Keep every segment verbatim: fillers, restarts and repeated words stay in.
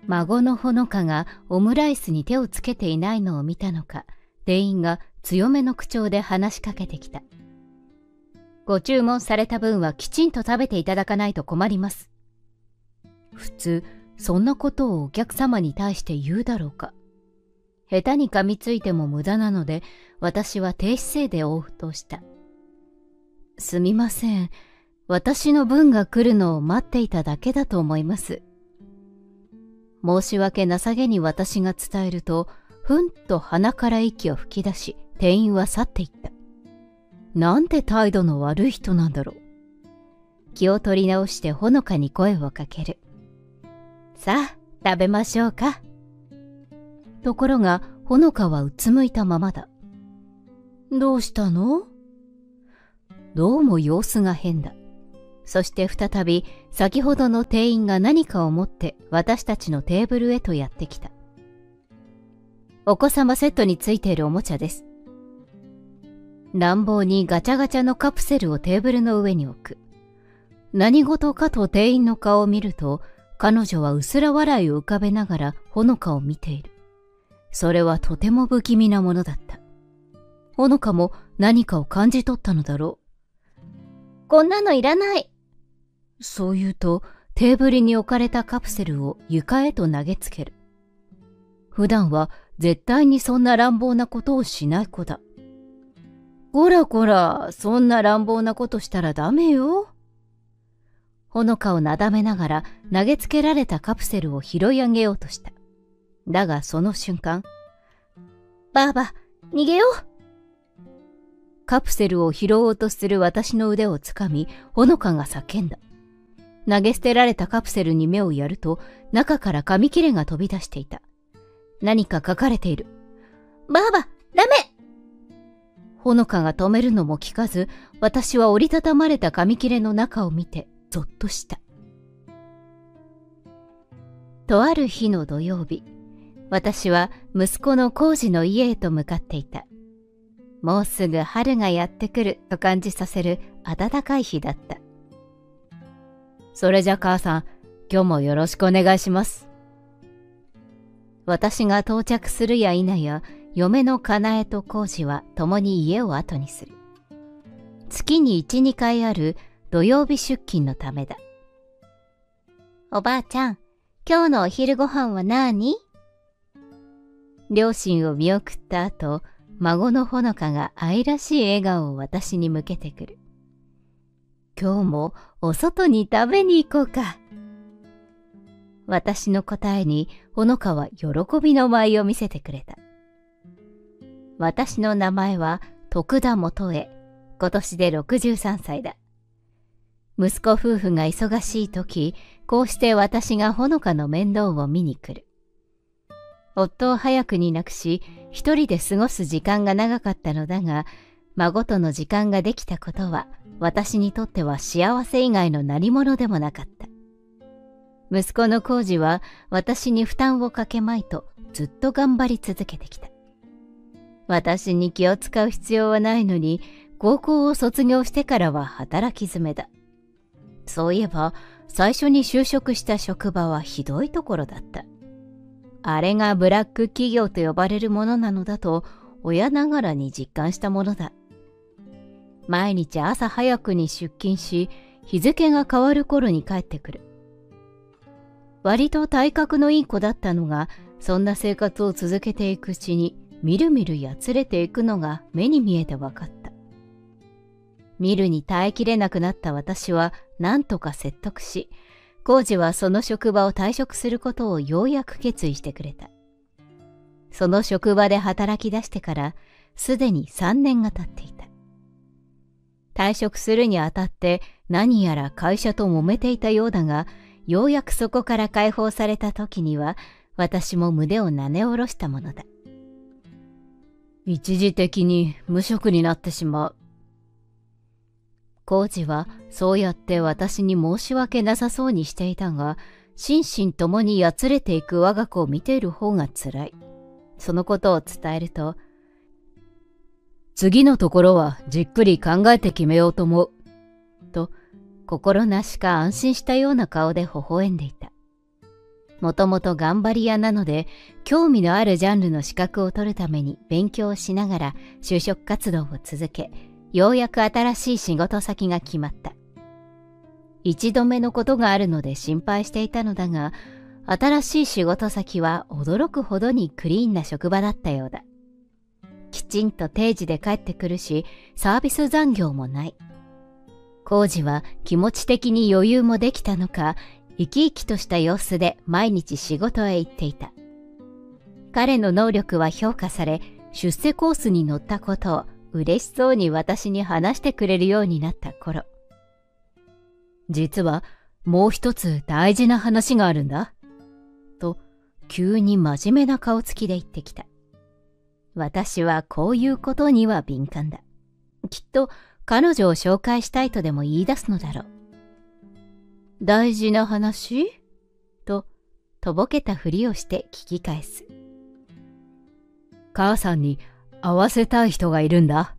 孫のほのかがオムライスに手をつけていないのを見たのか、店員が強めの口調で話しかけてきた。ご注文された分はきちんと食べていただかないと困ります。普通、そんなことをお客様に対して言うだろうか。下手に噛みついても無駄なので、私は低姿勢で応答した。すみません。私の分が来るのを待っていただけだと思います。申し訳なさげに私が伝えると、ふんと鼻から息を吹き出し、店員は去っていった。なんて態度の悪い人なんだろう。気を取り直してほのかに声をかける。さあ、食べましょうか。ところが、ほのかはうつむいたままだ。どうしたの？どうも様子が変だ。そして再び先ほどの店員が何かを持って私たちのテーブルへとやってきた。お子様セットについているおもちゃです。乱暴にガチャガチャのカプセルをテーブルの上に置く。何事かと店員の顔を見ると、彼女はうすら笑いを浮かべながらほのかを見ている。それはとても不気味なものだった。ほのかも何かを感じ取ったのだろう。こんなのいらない。そう言うと、テーブルに置かれたカプセルを床へと投げつける。普段は絶対にそんな乱暴なことをしない子だ。こらこら、そんな乱暴なことしたらダメよ。ほのかをなだめながら投げつけられたカプセルを拾い上げようとした。だがその瞬間、ばあば、逃げよう。カプセルを拾おうとする私の腕をつかみ、ほのかが叫んだ。投げ捨てられたカプセルに目をやると、中から紙切れが飛び出していた。何か書かれている。ばあば、ダメ！ほのかが止めるのも聞かず、私は折りたたまれた紙切れの中を見て、ぞっとした。とある日の土曜日、私は息子の浩二の家へと向かっていた。もうすぐ春がやってくると感じさせる暖かい日だった。それじゃ母さん、今日もよろしくお願いします。私が到着するや否や、嫁のかなえと浩二は共に家を後にする。月にいち、にかいある土曜日出勤のためだ。おばあちゃん、今日のお昼ご飯は何？両親を見送った後、孫のほのかが愛らしい笑顔を私に向けてくる。今日もお外に食べに行こうか。私の答えにほのかは喜びの舞を見せてくれた。私の名前は徳田元栄。今年でろくじゅうさんさいだ。息子夫婦が忙しい時、こうして私がほのかの面倒を見に来る。夫を早くに亡くし、一人で過ごす時間が長かったのだが、孫との時間ができたことは、私にとっては幸せ以外の何物でもなかった。息子の浩二は私に負担をかけまいとずっと頑張り続けてきた。私に気を使う必要はないのに、高校を卒業してからは働き詰めだ。そういえば、最初に就職した職場はひどいところだった。あれがブラック企業と呼ばれるものなのだと、親ながらに実感したものだ。毎日朝早くに出勤し、日付が変わる頃に帰ってくる。割と体格のいい子だったのが、そんな生活を続けていくうちに、みるみるやつれていくのが目に見えて分かった。見るに耐えきれなくなった私は何とか説得し、浩二はその職場を退職することをようやく決意してくれた。その職場で働き出してからすでにさんねんが経っていた。退職するにあたって何やら会社と揉めていたようだが、ようやくそこから解放された時には私も胸をなね下ろしたものだ。一時的に無職になってしまう。浩二はそうやって私に申し訳なさそうにしていたが、心身ともにやつれていく我が子を見ている方がつらい。そのことを伝えると、次のところはじっくり考えて決めようと思う。と、心なしか安心したような顔で微笑んでいた。 もともと頑張り屋なので、興味のあるジャンルの資格を取るために勉強をしながら就職活動を続け、ようやく新しい仕事先が決まった。一度目のことがあるので心配していたのだが、新しい仕事先は驚くほどにクリーンな職場だったようだ。きちんと定時で帰ってくるし、サービス残業もない。浩二は気持ち的に余裕もできたのか、生き生きとした様子で毎日仕事へ行っていた。彼の能力は評価され、出世コースに乗ったことを嬉しそうに私に話してくれるようになった頃。実はもう一つ大事な話があるんだ。と、急に真面目な顔つきで言ってきた。私はこういうことには敏感だ。きっと彼女を紹介したいとでも言い出すのだろう。大事な話？と、とぼけたふりをして聞き返す。母さんに会わせたい人がいるんだ。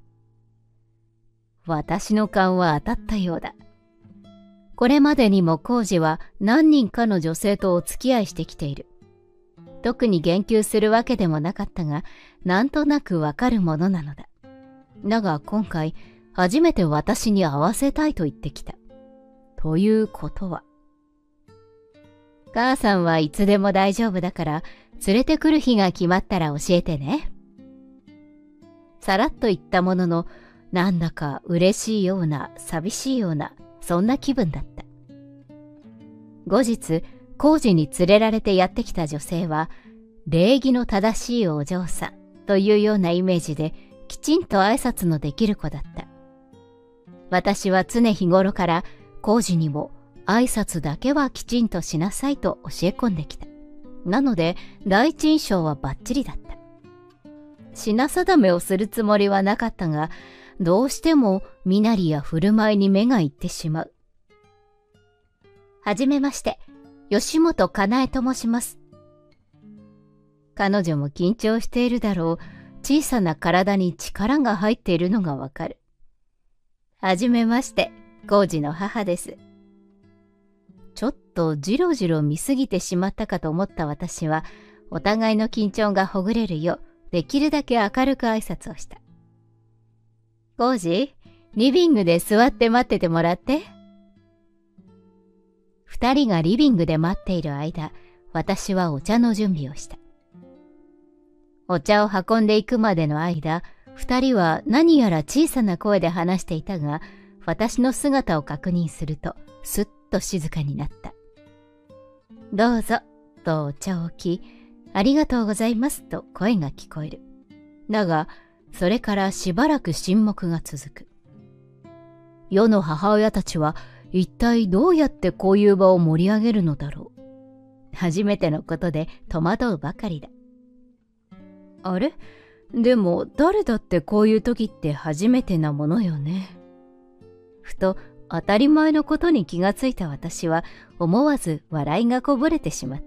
私の勘は当たったようだ。これまでにも浩二は何人かの女性とお付き合いしてきている。特に言及するわけでもなかったが、なんとなくわかるものなのだ。だが今回、初めて私に会わせたいと言ってきた。ということは。母さんはいつでも大丈夫だから、連れてくる日が決まったら教えてね。さらっと言ったものの、なんだか嬉しいような、寂しいような、そんな気分だった。後日、浩二に連れられてやってきた女性は、礼儀の正しいお嬢さんというようなイメージで、きちんと挨拶のできる子だった。私は常日頃から浩二にも挨拶だけはきちんとしなさいと教え込んできた。なので第一印象はバッチリだった。品定めをするつもりはなかったが、どうしても身なりや振る舞いに目がいってしまう。はじめまして、吉本かなえと申します。彼女も緊張しているだろう。小さな体に力が入っているのがわかる。はじめまして、浩二の母です。ちょっとじろじろ見すぎてしまったかと思った私は、お互いの緊張がほぐれるよう、できるだけ明るく挨拶をした。浩二、リビングで座って待っててもらって。二人がリビングで待っている間、私はお茶の準備をした。お茶を運んでいくまでの間、二人は何やら小さな声で話していたが、私の姿を確認すると、すっと静かになった。どうぞ、とお茶を置き、ありがとうございますと声が聞こえる。だが、それからしばらく沈黙が続く。世の母親たちは一体どうやってこういう場を盛り上げるのだろう。初めてのことで戸惑うばかりだ。あれ？でも誰だってこういう時って初めてなものよね。ふと当たり前のことに気がついた私は思わず笑いがこぼれてしまった。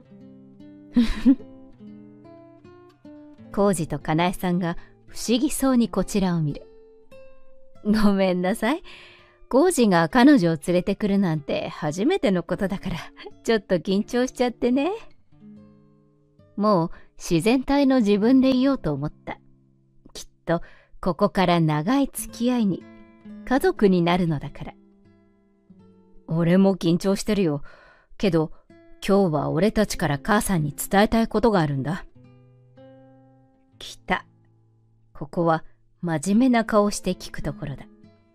浩二とかなえさんが不思議そうにこちらを見る。ごめんなさい。浩二が彼女を連れてくるなんて初めてのことだからちょっと緊張しちゃってね。もう自然体の自分でいようと思った。きっとここから長い付き合いに、家族になるのだから。俺も緊張してるよ。けど今日は俺たちから母さんに伝えたいことがあるんだ。来た。ここは真面目な顔して聞くところだ。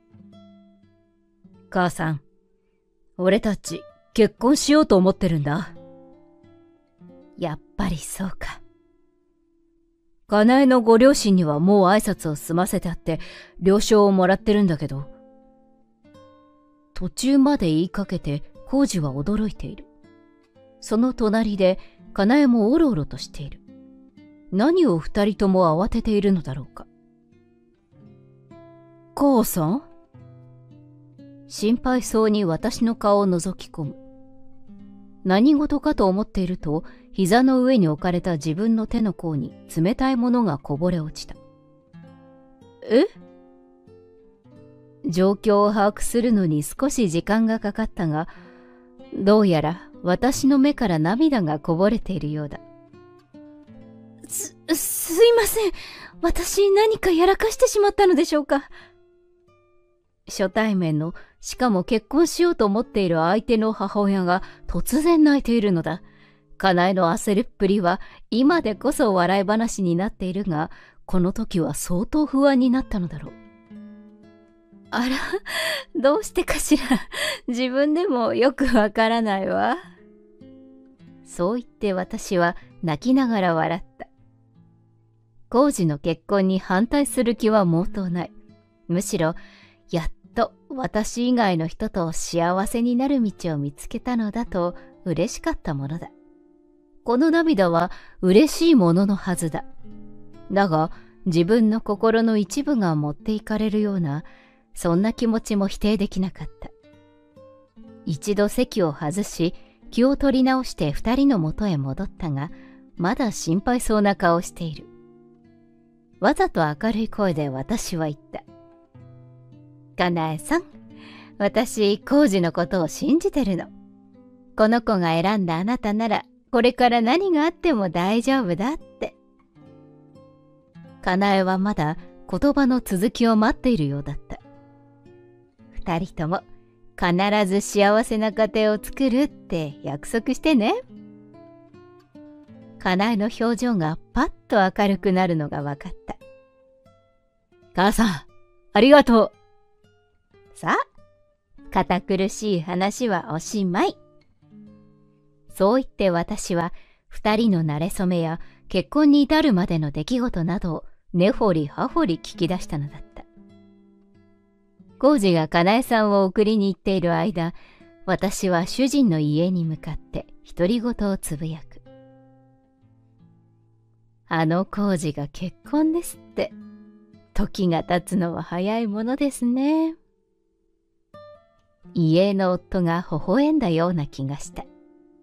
母さん、俺たち結婚しようと思ってるんだ。やっぱりそうか。かなえのご両親にはもう挨拶を済ませてあって了承をもらってるんだけど。途中まで言いかけて浩二は驚いている。その隣でかなえもおろおろとしている。何を二人とも慌てているのだろうか。母さん？心配そうに私の顔を覗き込む。何事かと思っていると、膝の上に置かれた自分の手の甲に冷たいものがこぼれ落ちた。え？状況を把握するのに少し時間がかかったが、どうやら私の目から涙がこぼれているようだ。す、すいません。私何かやらかしてしまったのでしょうか。初対面の、しかも結婚しようと思っている相手の母親が突然泣いているのだ。かなえの焦りっぷりは今でこそ笑い話になっているが、この時は相当不安になったのだろう。あら、どうしてかしら。自分でもよくわからないわ。そう言って私は泣きながら笑った。浩二の結婚に反対する気は毛頭ない。むしろ、やっと私以外の人と幸せになる道を見つけたのだと嬉しかったものだ。この涙は嬉しいもののはずだ。だが、自分の心の一部が持っていかれるような、そんな気持ちも否定できなかった。一度席を外し、気を取り直して二人のもとへ戻ったが、まだ心配そうな顔をしている。わざと明るい声で私は言った。かなえさん、私、浩二のことを信じてるの。この子が選んだあなたなら、これから何があっても大丈夫だって。かなえはまだ言葉の続きを待っているようだった。二人とも必ず幸せな家庭を作るって約束してね。かなえの表情がパッと明るくなるのが分かった。母さん、ありがとう。さあ、堅苦しい話はおしまい。そう言って私は二人の馴れ初めや結婚に至るまでの出来事などを根掘り葉掘り聞き出したのだった。浩二がかなえさんを送りに行っている間、私は主人の家に向かって独り言をつぶやく。あの浩二が結婚ですって。時が経つのは早いものですね。家の夫が微笑んだような気がした。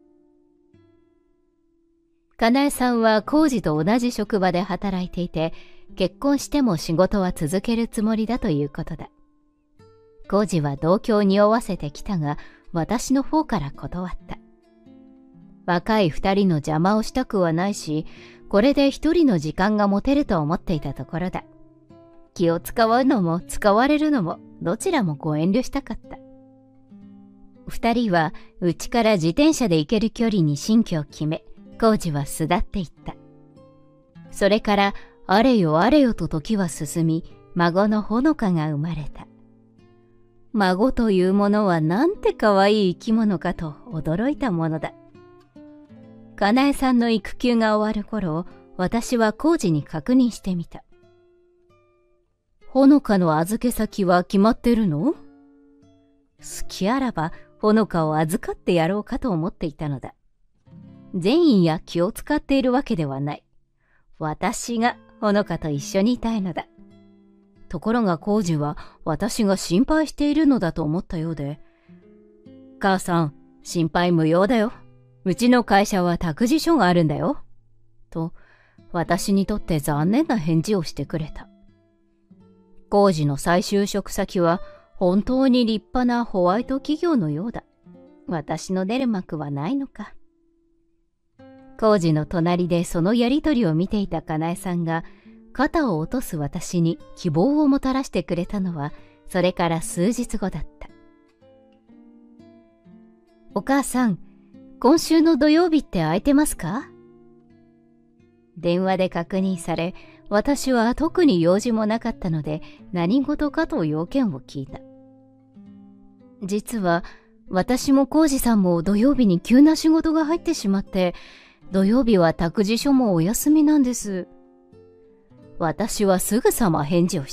かなえさんは浩二と同じ職場で働いていて、結婚しても仕事は続けるつもりだということだ。浩二は同居を匂わせてきたが、私の方から断った。若い二人の邪魔をしたくはないし、これで一人の時間が持てると思っていたところだ。気を使うのも使われるのもどちらもご遠慮したかった。二人は家から自転車で行ける距離に新居を決め、浩二は巣立っていった。それからあれよあれよと時は進み、孫のほのかが生まれた。孫というものはなんてかわいい生き物かと驚いたものだ。かなえさんの育休が終わる頃、私は浩二に確認してみた。ほのかの預け先は決まってるの？好きあらばほのかを預かってやろうかと思っていたのだ。善意や気を使っているわけではない。私がほのかと一緒にいたいのだ。ところが浩二は私が心配しているのだと思ったようで、母さん、心配無用だよ。うちの会社は託児所があるんだよ。と、私にとって残念な返事をしてくれた。浩二の再就職先は本当に立派なホワイト企業のようだ。私の出る幕はないのか。浩二の隣でそのやりとりを見ていたかなえさんが、肩を落とす私に希望をもたらしてくれたのは、それから数日後だった。お母さん、今週の土曜日って空いてますか？電話で確認され、私は特に用事もなかったので、何事かと要件を聞いた。実は、私も浩二さんも土曜日に急な仕事が入ってしまって、土曜日は託児所もお休みなんです。私はすぐさま返事をした。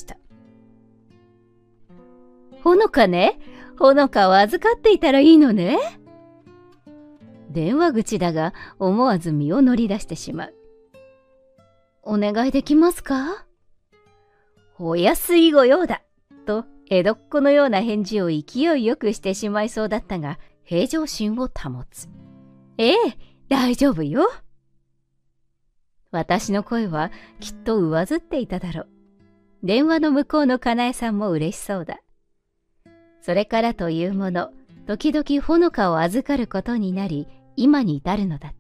ほのかね、ほのかを預かっていたらいいのね。電話口だが思わず身を乗り出してしまう。お願いできますか？お安いご用だ。と江戸っ子のような返事を勢いよくしてしまいそうだったが、平常心を保つ。ええ、大丈夫よ。私の声はきっと上ずっていただろう。電話の向こうのかなえさんも嬉しそうだ。それからというもの、 時々ほのかを預かることになり、今に至るのだった。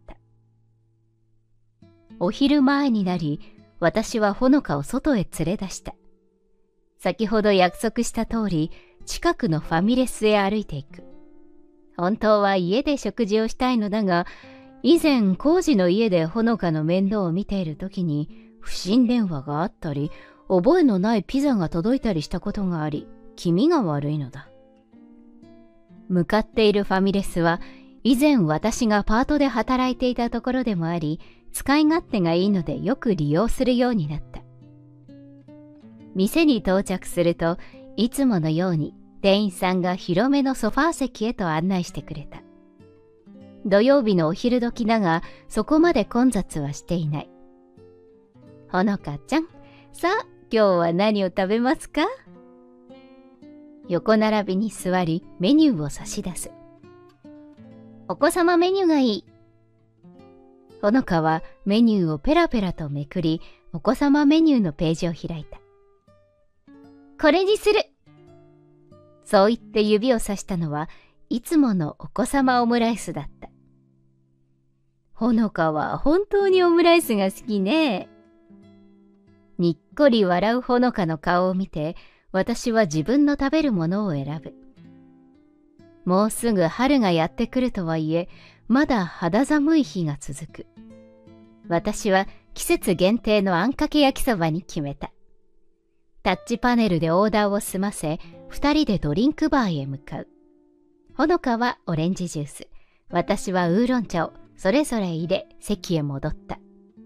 お昼前になり、私はほのかを外へ連れ出した。先ほど約束した通り、近くのファミレスへ歩いていく。本当は家で食事をしたいのだが、以前工事の家でほのかの面倒を見ている時に不審電話があったり、覚えのないピザが届いたりしたことがあり、気味が悪いのだ。向かっているファミレスは、以前私がパートで働いていたところでもあり、使い勝手がいいのでよく利用するようになった。店に到着すると、いつものように店員さんが広めのソファー席へと案内してくれた。土曜日のお昼時だが、そこまで混雑はしていない。ほのかちゃん、さあ、今日は何を食べますか？横並びに座り、メニューを差し出す。お子様メニューがいい。ほのかはメニューをペラペラとめくり、お子様メニューのページを開いた。これにする。そう言って指をさしたのは、いつものお子様オムライスだった。ほのかは本当にオムライスが好きね。にっこり笑うほのかの顔を見て、私は自分の食べるものを選ぶ。もうすぐ春がやってくるとはいえ、まだ肌寒い日が続く。私は季節限定のあんかけ焼きそばに決めた。タッチパネルでオーダーを済ませ、二人でドリンクバーへ向かう。ほのかはオレンジジュース、私はウーロン茶をそれぞれ入れ、席へ戻った。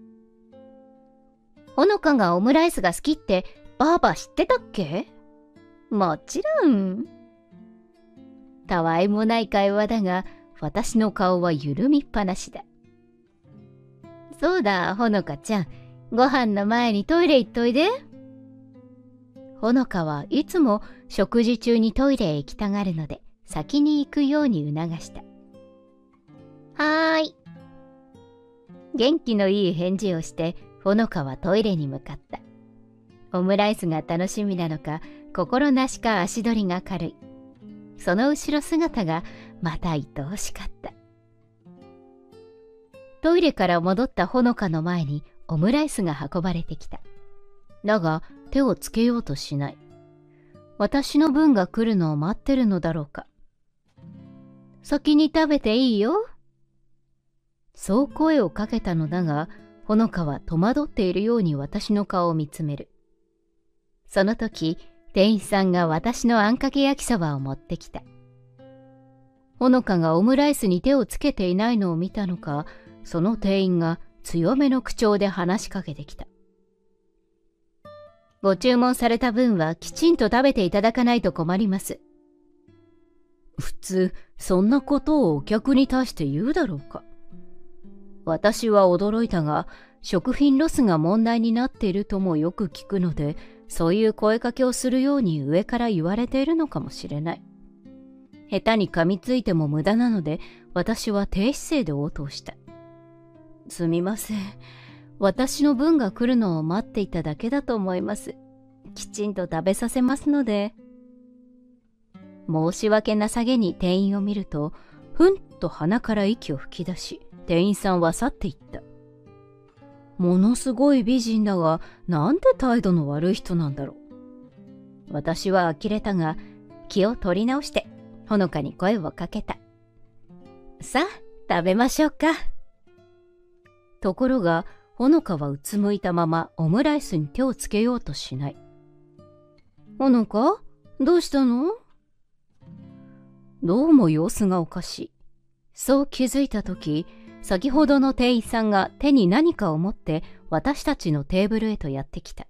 ほのかがオムライスが好きってばあば知ってたっけ？もちろん。たわいもない会話だが、私の顔は緩みっぱなしだ。そうだ、ほのかちゃん。ご飯の前にトイレ行っといで。ほのかはいつも食事中にトイレへ行きたがるので、先に行くように促した。はーい。元気のいい返事をして、ほのかはトイレに向かった。オムライスが楽しみなのか、心なしか足取りが軽い。その後ろ姿がまた愛おしかった。トイレから戻ったほのかの前にオムライスが運ばれてきた。だが手をつけようとしない。私の分が来るのを待ってるのだろうか。先に食べていいよ。そう声をかけたのだが、ほのかは戸惑っているように私の顔を見つめる。その時、店員さんが私のあんかけ焼きそばを持ってきた。ほのかがオムライスに手をつけていないのを見たのか、その店員が強めの口調で話しかけてきた。ご注文された分はきちんと食べていただかないと困ります。普通、そんなことをお客に対して言うだろうか。私は驚いたが、食品ロスが問題になっているともよく聞くので、そういう声かけをするように上から言われているのかもしれない。下手に噛みついても無駄なので、私は低姿勢で応答した。すみません。私の分が来るのを待っていただけだと思います。きちんと食べさせますので。申し訳なさげに店員を見ると、ふんと鼻から息を吹き出し、店員さんは去っていった。ものすごい美人だが、なんで態度の悪い人なんだろう。私は呆れたが、気を取り直して、ほのかに声をかけた。さあ、食べましょうか。ところが、ほのかはうつむいたままオムライスに手をつけようとしない。ほのか、どうしたの？どうも様子がおかしい。そう気づいたとき、先ほどの店員さんが手に何かを持って私たちのテーブルへとやってきた。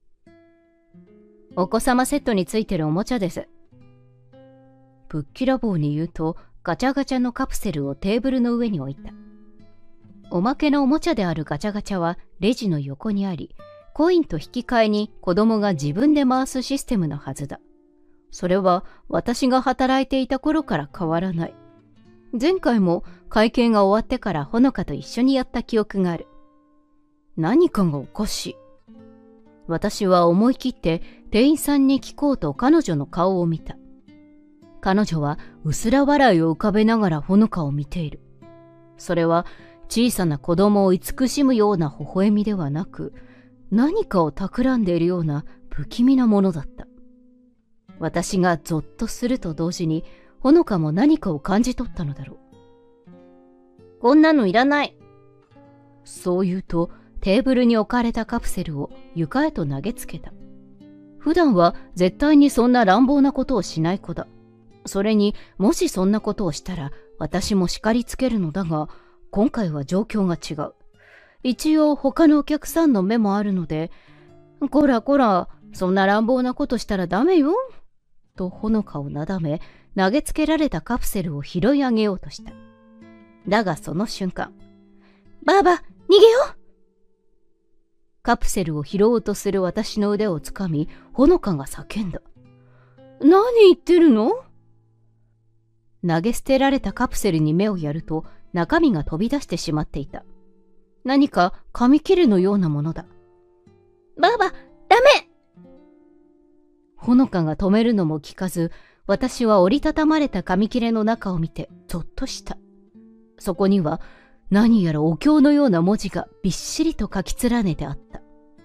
お子様セットについてるおもちゃです。ぶっきらぼうに言うとガチャガチャのカプセルをテーブルの上に置いた。おまけのおもちゃであるガチャガチャはレジの横にあり、コインと引き換えに子供が自分で回すシステムのはずだ。それは私が働いていた頃から変わらない。前回も会計が終わってからほのかと一緒にやった記憶がある。何かがおかしい。私は思い切って店員さんに聞こうと彼女の顔を見た。彼女は薄ら笑いを浮かべながらほのかを見ている。それは小さな子供を慈しむような微笑みではなく、何かを企んでいるような不気味なものだった。私がゾッとすると同時に、ほのかも何かを感じ取ったのだろう。こんなのいらない。そう言うと、テーブルに置かれたカプセルを床へと投げつけた。普段は絶対にそんな乱暴なことをしない子だ。それにもしそんなことをしたら私も叱りつけるのだが、今回は状況が違う。一応他のお客さんの目もあるので、こらこら、そんな乱暴なことしたらダメよ。とほのかをなだめ、投げつけられたカプセルを拾い上げようとした。だがその瞬間、ばあば、逃げよう。カプセルを拾おうとする私の腕をつかみ、ほのかが叫んだ。何言ってるの？投げ捨てられたカプセルに目をやると、中身が飛び出してしまっていた。何か紙切れのようなものだ。ばあば、ダメ！ほのかが止めるのも聞かず、私は折りたたまれた紙切れの中を見てゾッとした。そこには何やらお経のような文字がびっしりと書き連ねてあった。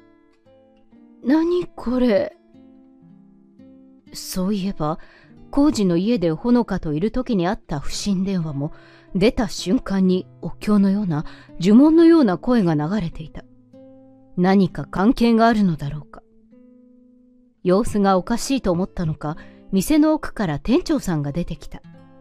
何これ？そういえば、浩二の家でほのかといる時にあった不審電話も、出た瞬間にお経のような呪文のような声が流れていた。何か関係があるのだろうか。様子がおかしいと思ったのか、店の奥から店長さんが出てきた。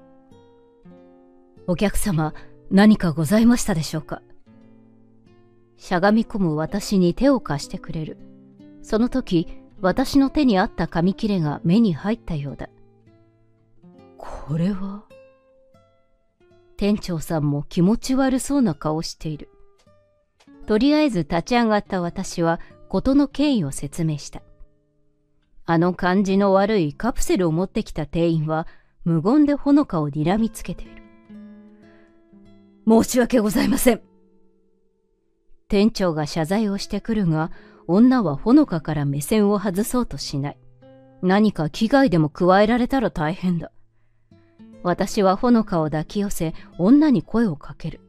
お客様、何かございましたでしょうか。しゃがみ込む私に手を貸してくれる。その時、私の手にあった紙切れが目に入ったようだ。これは？店長さんも気持ち悪そうな顔をしている。とりあえず立ち上がった私は事の経緯を説明した。あの感じの悪いカプセルを持ってきた店員は無言でほのかを睨みつけている。申し訳ございません。店長が謝罪をしてくるが、女はほのかから目線を外そうとしない。何か危害でも加えられたら大変だ。私はほのかを抱き寄せ、女に声をかける。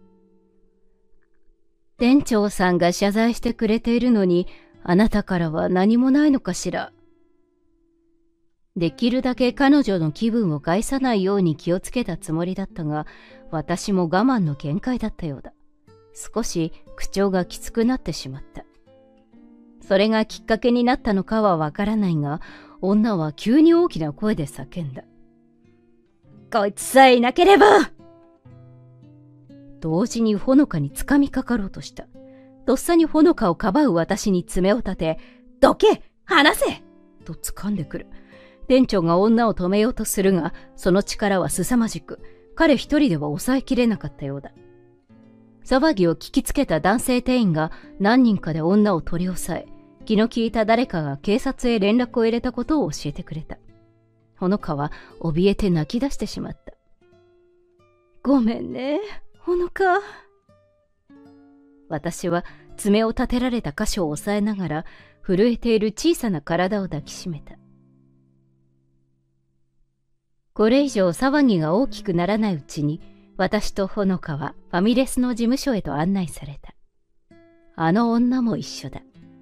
店長さんが謝罪してくれているのに、あなたからは何もないのかしら。できるだけ彼女の気分を害さないように気をつけたつもりだったが、私も我慢の限界だったようだ。少し口調がきつくなってしまった。それがきっかけになったのかはわからないが、女は急に大きな声で叫んだ。こいつさえいなければ！同時にほのかにつかみかかろうとした。とっさにほのかをかばう私に爪を立て、どけ！離せ！と掴んでくる。店長が女を止めようとするが、その力は凄まじく、彼一人では抑えきれなかったようだ。騒ぎを聞きつけた男性店員が何人かで女を取り押さえ、気の利いた誰かが警察へ連絡を入れたことを教えてくれた。ほのかは怯えて泣き出してしまった。ごめんね、ほのか。私は爪を立てられた箇所を押さえながら、震えている小さな体を抱きしめた。これ以上騒ぎが大きくならないうちに、私とほのかはファミレスの事務所へと案内された。あの女も一緒だ。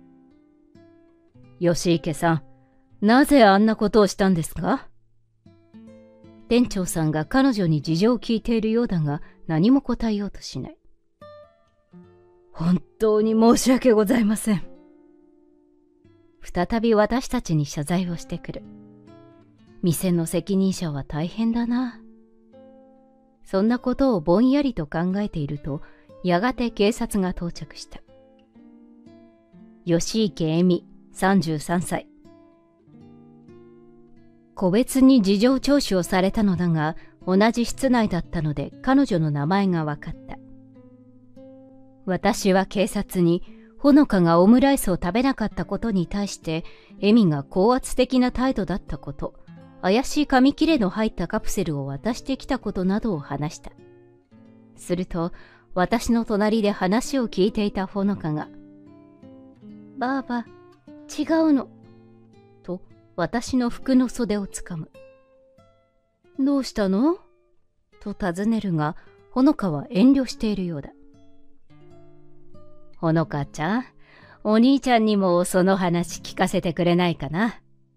吉池さん、なぜあんなことをしたんですか？店長さんが彼女に事情を聞いているようだが、何も答えようとしない。本当に申し訳ございません。再び私たちに謝罪をしてくる。店の責任者は大変だな。そんなことをぼんやりと考えていると、やがて警察が到着した。吉池恵美、さんじゅうさんさい。個別に事情聴取をされたのだが、同じ室内だったので彼女の名前が分かった。私は警察に、ほのかがオムライスを食べなかったことに対して、恵美が高圧的な態度だったこと、怪しい紙切れの入ったカプセルを渡してきたことなどを話した。すると、私の隣で話を聞いていたほのかが、ばあば、違うの、と私の服の袖をつかむ。 どうしたのと尋ねるが、ほのかは遠慮しているようだ。ほのかちゃん、お兄ちゃんにもその話聞かせてくれないかな。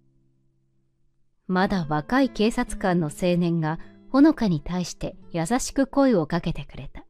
まだ若い警察官の青年がほのかに対して優しく声をかけてくれた。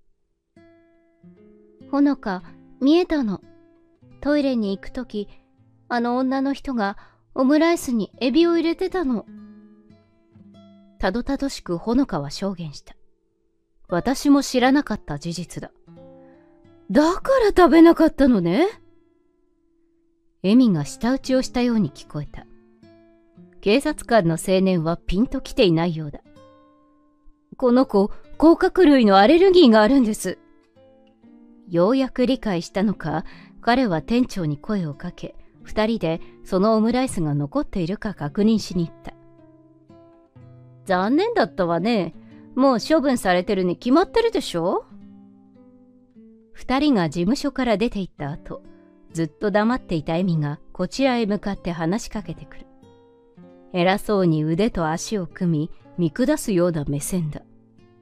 ほのか、見えたの。トイレに行くとき、あの女の人がオムライスにエビを入れてたの。たどたどしくほのかは証言した。私も知らなかった事実だ。だから食べなかったのね。エミが舌打ちをしたように聞こえた。警察官の青年はピンときていないようだ。この子、甲殻類のアレルギーがあるんです。ようやく理解したのか、彼は店長に声をかけ、二人でそのオムライスが残っているか確認しに行った。残念だったわね。もう処分されてるに決まってるでしょ。二人が事務所から出て行った後、ずっと黙っていたエミがこちらへ向かって話しかけてくる。偉そうに腕と足を組み、見下すような目線だ。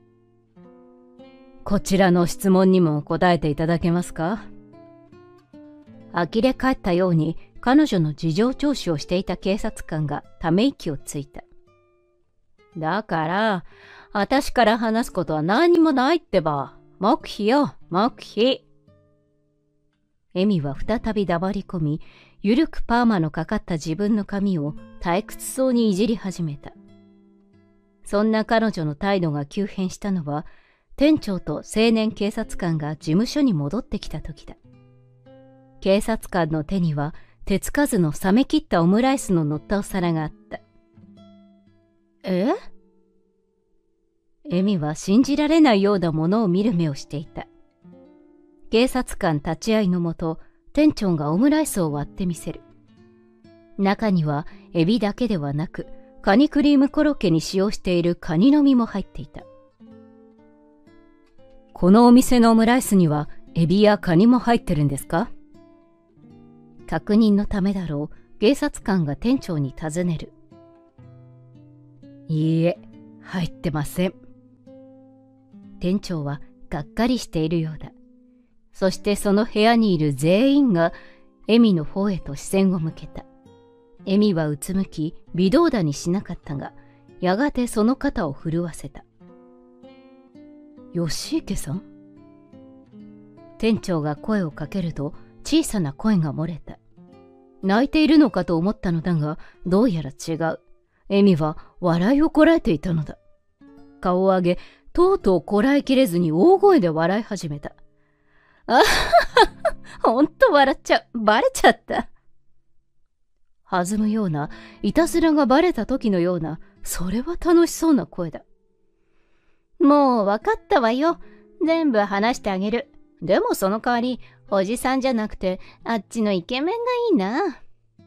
こちらの質問にも答えていただけますか？呆れ返ったように彼女の事情聴取をしていた警察官がため息をついた。だから、私から話すことは何もないってば。黙秘よ、黙秘。エミは再び黙り込み、ゆるくパーマのかかった自分の髪を退屈そうにいじり始めた。そんな彼女の態度が急変したのは、店長と青年警察官が事務所に戻ってきた時だ。警察官の手には手つかずの冷め切ったオムライスの乗ったお皿があった。え？エミは信じられないようなものを見る目をしていた。警察官立ち会いのもと、店長がオムライスを割ってみせる。中にはエビだけではなく、カニクリームコロッケに使用しているカニの身も入っていた。このお店のオムライスにはエビやカニも入ってるんですか？確認のためだろう、警察官が店長に尋ねる。いいえ、入ってません。店長はがっかりしているようだ。そしてその部屋にいる全員がエミの方へと視線を向けた。エミはうつむき、微動だにしなかったが、やがてその肩を震わせた。吉池さん？店長が声をかけると小さな声が漏れた。泣いているのかと思ったのだが、どうやら違う。エミは笑いをこらえていたのだ。顔を上げ、とうとうこらえきれずに大声で笑い始めた。あはは、ほんと笑っちゃう。バレちゃった。弾むような、いたずらがバレた時のような、それは楽しそうな声だ。もうわかったわよ。全部話してあげる。でもその代わり、おじさんじゃなくて、あっちのイケメンがいいな。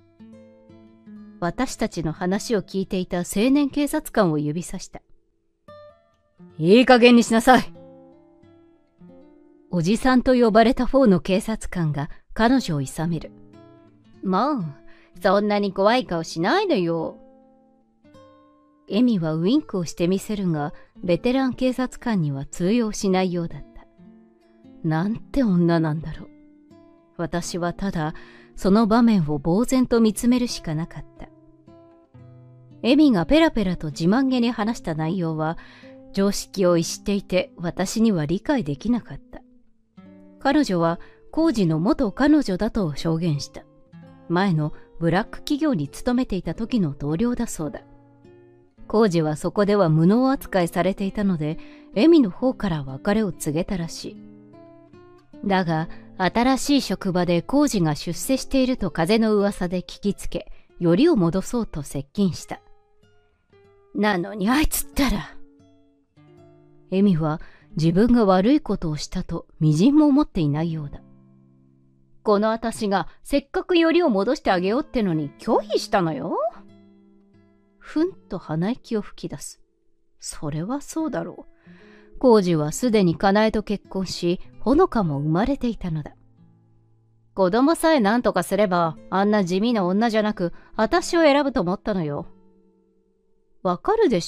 私たちの話を聞いていた青年警察官を指さした。いい加減にしなさい。おじさんと呼ばれた方の警察官が彼女を諌める。もう、そんなに怖い顔しないでよ。エミはウインクをしてみせるが、ベテラン警察官には通用しないようだった。なんて女なんだろう。私はただ、その場面を呆然と見つめるしかなかった。エミがペラペラと自慢げに話した内容は、常識を逸していて私には理解できなかった。彼女は工事の元彼女だと証言した。前のブラック企業に勤めていた時の同僚だそうだ。工事はそこでは無能扱いされていたので、エミの方から別れを告げたらしい。だが、新しい職場で工事が出世していると風の噂で聞きつけ、よりを戻そうと接近した。なのにあいつったら。エミは自分が悪いことをしたとみじんも思っていないようだ。この私がせっかくよりを戻してあげようってのに拒否したのよ。ふんと鼻息を吹き出す。それはそうだろう。工事はすでにかなえと結婚し、ほのかも生まれていたのだ。子供さえ何とかすれば、あんな地味な女じゃなく、私を選ぶと思ったのよ。わかるでしょっ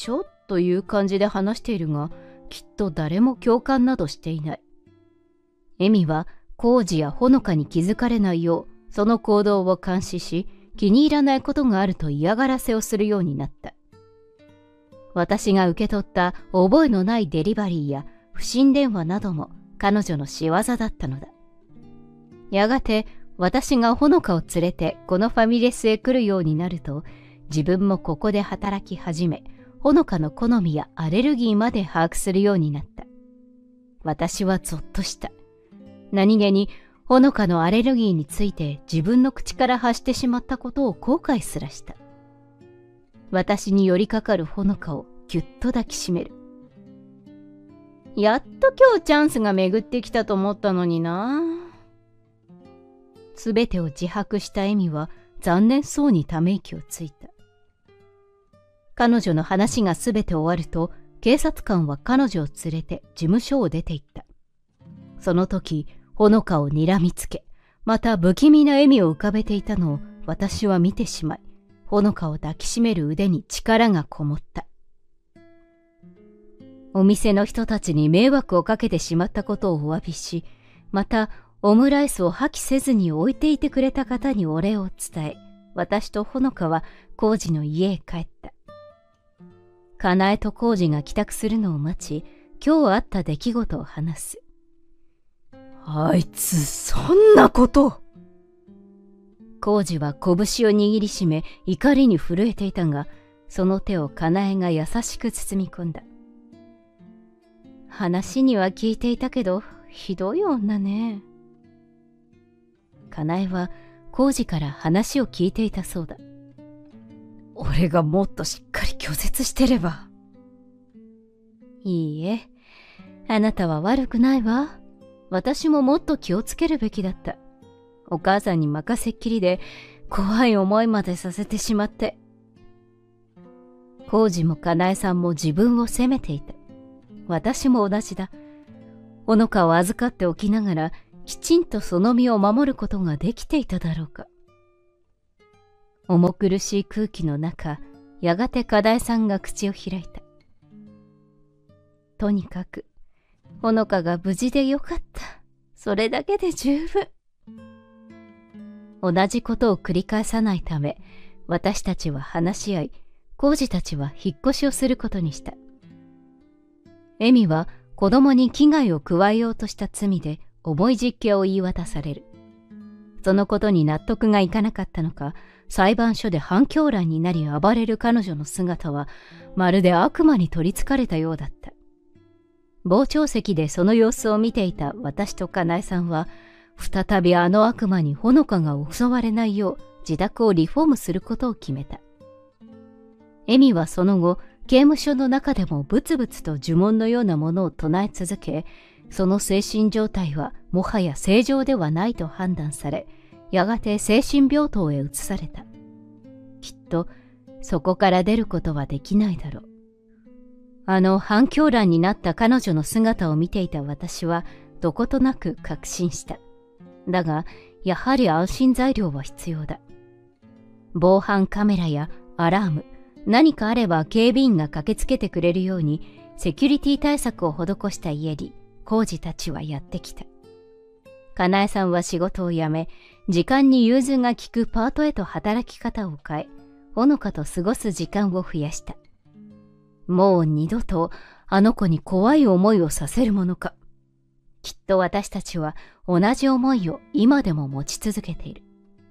という感じで話しているが、きっと誰も共感などしていない。エミは浩二やほのかに気づかれないよう、その行動を監視し、気に入らないことがあると嫌がらせをするようになった。私が受け取った覚えのないデリバリーや不審電話なども彼女の仕業だったのだ。やがて私がほのかを連れてこのファミレスへ来るようになると、自分もここで働き始め、ほのかの好みやアレルギーまで把握するようになった。私はゾッとした。何気にほのかのアレルギーについて自分の口から発してしまったことを後悔すらした。私に寄りかかるほのかをぎゅっと抱きしめる。やっと今日チャンスが巡ってきたと思ったのにな。すべてを自白したエミは残念そうにため息をついた。彼女の話がすべて終わると、警察官は彼女を連れて事務所を出て行った。その時、ほのかを睨みつけ、また不気味な笑みを浮かべていたのを私は見てしまい、ほのかを抱きしめる腕に力がこもった。お店の人たちに迷惑をかけてしまったことをお詫びし、またオムライスを破棄せずに置いていてくれた方にお礼を伝え、私とほのかは浩二の家へ帰った。かなえと浩二が帰宅するのを待ち、今日あった出来事を話す。 あいつ、そんなこと。 浩二は拳を握りしめ、怒りに震えていたが、その手をかなえが優しく包み込んだ。話には聞いていたけど、ひどい女ね。かなえは浩二から話を聞いていたそうだ。 俺がもっとしっかり拒絶してれば。 いいえ、あなたは悪くないわ。私ももっと気をつけるべきだった。お母さんに任せっきりで怖い思いまでさせてしまって。浩二もかなえさんも自分を責めていた。私も同じだ。ほのかを預かっておきながら、きちんとその身を守ることができていただろうか。重苦しい空気の中、やがてかなえさんが口を開いた。とにかく、ほのかが無事でよかった。それだけで十分。同じことを繰り返さないため、私たちは話し合い、浩二たちは引っ越しをすることにした。エミは子供に危害を加えようとした罪で重い実刑を言い渡される。そのことに納得がいかなかったのか、裁判所で反響欄になり暴れる彼女の姿は、まるで悪魔に取りつかれたようだった。傍聴席でその様子を見ていた私とかなえさんは、再びあの悪魔にほのかが襲われないよう自宅をリフォームすることを決めた。エミはその後、刑務所の中でもブツブツと呪文のようなものを唱え続け、その精神状態はもはや正常ではないと判断され、やがて精神病棟へ移された。きっとそこから出ることはできないだろう。あの反響欄になった彼女の姿を見ていた私はどことなく確信した。だがやはり安心材料は必要だ。防犯カメラやアラーム、何かあれば警備員が駆けつけてくれるようにセキュリティ対策を施した家に浩二たちはやってきた。かなえさんは仕事を辞め、時間に融通が利くパートへと働き方を変え、ほのかと過ごす時間を増やした。もう二度とあの子に怖い思いをさせるものか。きっと私たちは同じ思いを今でも持ち続けている。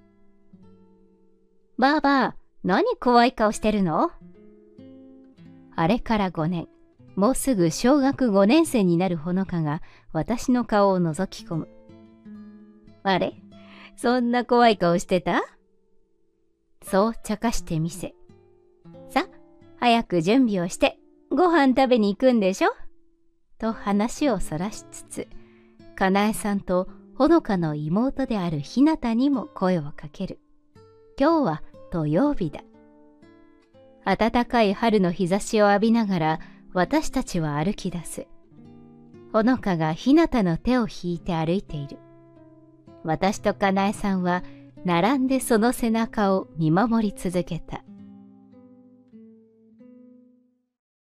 ばあば、何怖い顔してるの？あれからごねん、もうすぐ小学ごねん生になるほのかが私の顔を覗き込む。あれ？そんな怖い顔してた？そう茶化してみせ。さ、早く準備をしてご飯食べに行くんでしょ？と話をそらしつつ、かなえさんとほのかの妹であるひなたにも声をかける。今日は土曜日だ。暖かい春の日差しを浴びながら私たちは歩き出す。ほのかがひなたの手を引いて歩いている。私とかなえさんは並んでその背中を見守り続けた。